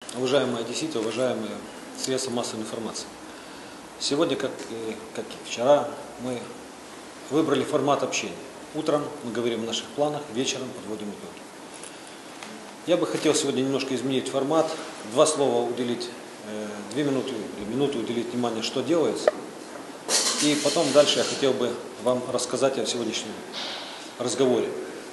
Уважаемые одесситы, уважаемые средства массовой информации. Сегодня, как и вчера, мы выбрали формат общения. Утром мы говорим о наших планах, вечером подводим итоги. Я бы хотел сегодня немножко изменить формат, 2 слова уделить, 2 минуты или минуту уделить внимание, что делается. И потом дальше я хотел бы вам рассказать о сегодняшнем разговоре.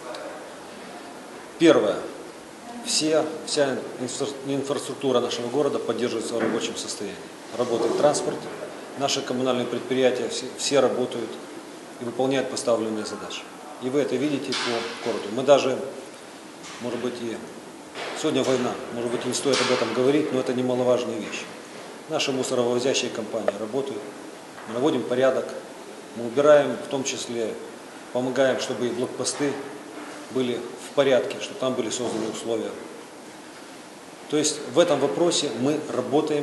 Первое. Вся инфраструктура нашего города поддерживается в рабочем состоянии. Работает транспорт, наши коммунальные предприятия все работают и выполняют поставленные задачи. И вы это видите по городу. Мы даже, может быть, и сегодня война, может быть, и не стоит об этом говорить, но это немаловажная вещь. Наши мусоровозящие компании работают, мы наводим порядок, мы убираем, в том числе помогаем, чтобы и блокпосты были в порядке, чтобы там были созданы условия. То есть в этом вопросе мы работаем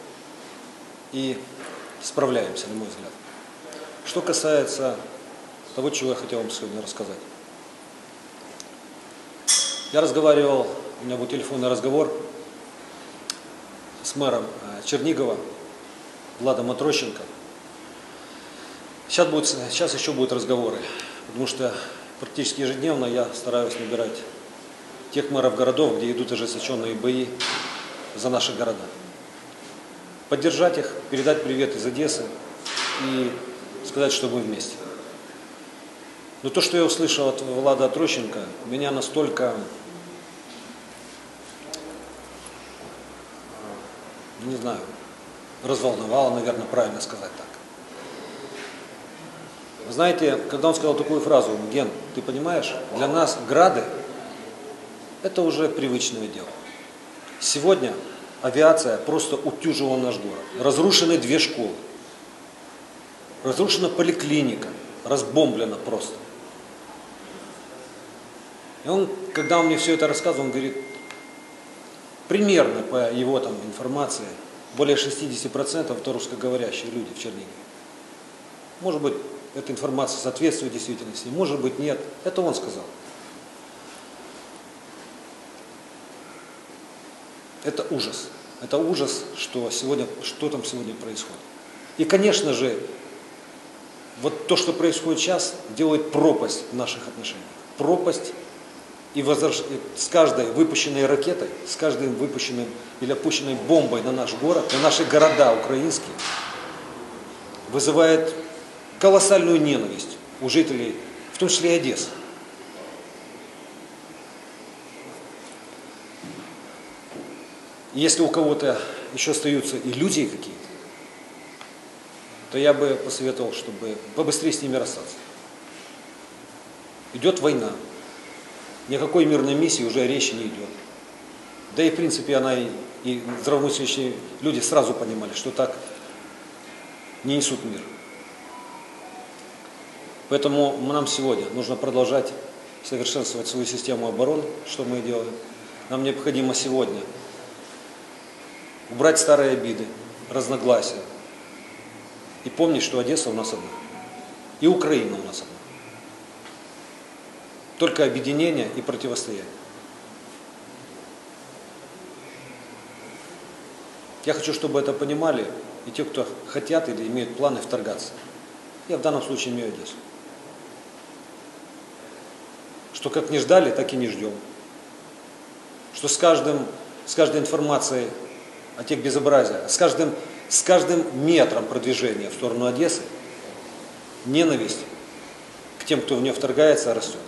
и справляемся, на мой взгляд. Что касается того, чего я хотел вам сегодня рассказать. Я разговаривал, у меня был телефонный разговор с мэром Чернигова, Владом Матрощенко. Сейчас еще будут разговоры, потому что практически ежедневно я стараюсь набирать тех мэров городов, где идут ожесточенные бои за наши города. Поддержать их, передать привет из Одессы и сказать, что мы вместе. Но то, что я услышал от Влада Трощенко, меня настолько, не знаю, разволновало, наверное, правильно сказать так. Вы знаете, когда он сказал такую фразу: Ген, ты понимаешь, для нас грады – это уже привычное дело. Сегодня авиация просто утюжила наш город. Разрушены 2 школы, разрушена поликлиника, разбомблена просто. И он, когда он мне все это рассказывал, он говорит, примерно по его там информации, более 60% это русскоговорящие люди в Чернигове. Может быть, эта информация соответствует действительности, может быть, нет. Это он сказал. Это ужас. Это ужас, что там сегодня происходит. И, конечно же, вот то, что происходит сейчас, делает пропасть в наших отношениях. Пропасть, и с каждой выпущенной ракетой, с каждым выпущенным или опущенной бомбой на наш город, на наши города украинские, вызывает колоссальную ненависть у жителей, в том числе и Одессы. Если у кого-то еще остаются иллюзии какие-то, то я бы посоветовал, чтобы побыстрее с ними расстаться. Идет война. Ни о какой мирной миссии уже речи не идет. Да и в принципе и здравомыслящие люди сразу понимали, что так не несут мир. Поэтому нам сегодня нужно продолжать совершенствовать свою систему обороны, что мы и делаем. Нам необходимо сегодня убрать старые обиды, разногласия и помнить, что Одесса у нас одна. И Украина у нас одна. Только объединение и противостояние. Я хочу, чтобы это понимали и те, кто хотят или имеют планы вторгаться. Я в данном случае имею Одессу. Что как не ждали, так и не ждем. Что с каждой информацией о тех безобразиях, с каждым метром продвижения в сторону Одессы ненависть к тем, кто в нее вторгается, растет.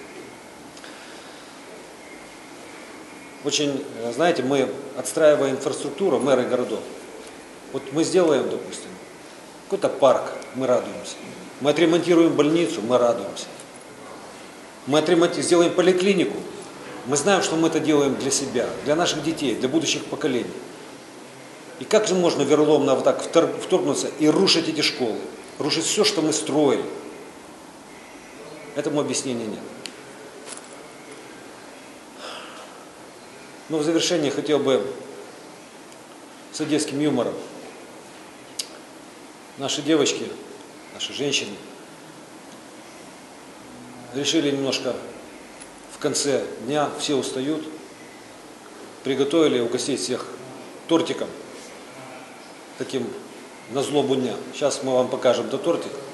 Очень, знаете, мы, отстраивая инфраструктуру, мэры городов, вот мы сделаем, допустим, какой-то парк, мы радуемся. Мы отремонтируем больницу, мы радуемся. Мы сделаем поликлинику, мы знаем, что мы это делаем для себя, для наших детей, для будущих поколений. И как же можно вероломно вот так вторгнуться и рушить эти школы, рушить все, что мы строили? Этому объяснения нет. Но в завершение хотел бы с одесским юмором. Наши девочки, наши женщины решили немножко в конце дня, все устают, приготовили угостить всех тортиком, таким на злобу дня. Сейчас мы вам покажем этот тортик.